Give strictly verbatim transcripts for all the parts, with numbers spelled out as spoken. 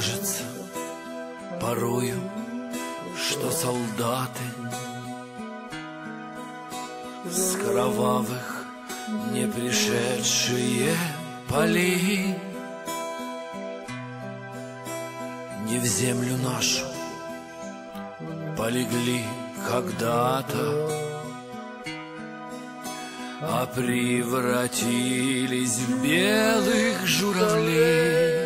кажется порою, что солдаты с кровавых не пришедшие полей не в землю нашу полегли когда-то, а превратились в белых журавлей.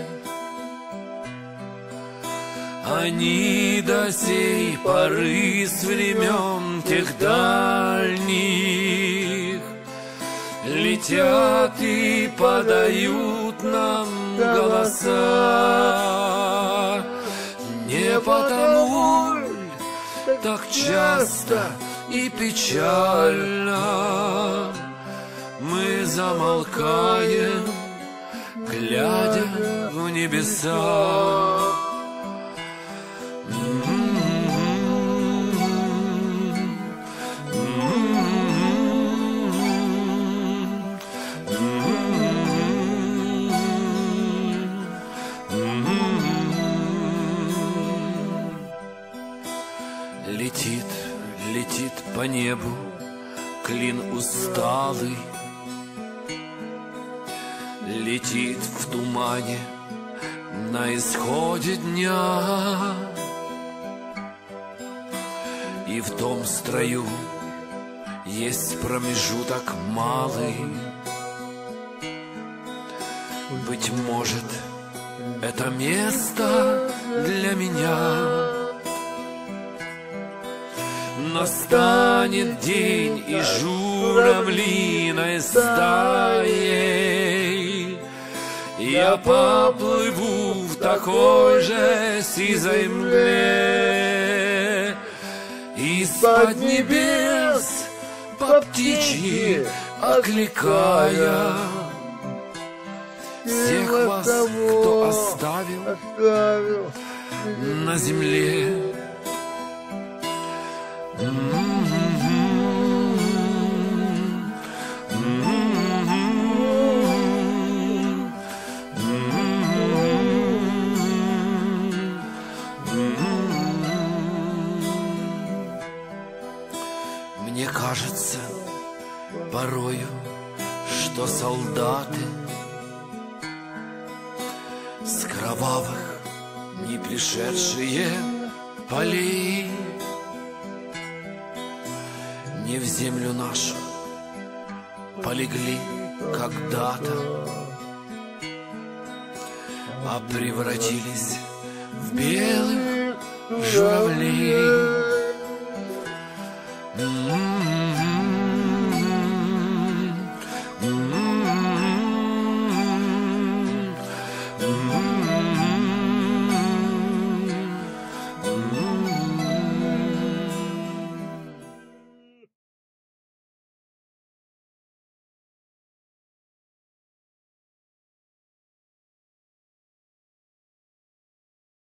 Они до сей поры с времен тех дальних летят и подают нам голоса. Не потому ль так часто и печально мы замолкаем, глядя в небеса. Летит, летит по небу клин усталый, летит в тумане на исходе дня. И в том строю есть промежуток малый. Быть может, это место для меня. Настанет день, и журавлиной стаей я поплыву в такой же сизой мгле. Из-под небес по птичьи окликая всех вас, кто оставил на земле. Мне кажется порою, что солдаты с кровавых не пришедшие полей не в землю нашу полегли когда-то, а превратились в белых журавлей.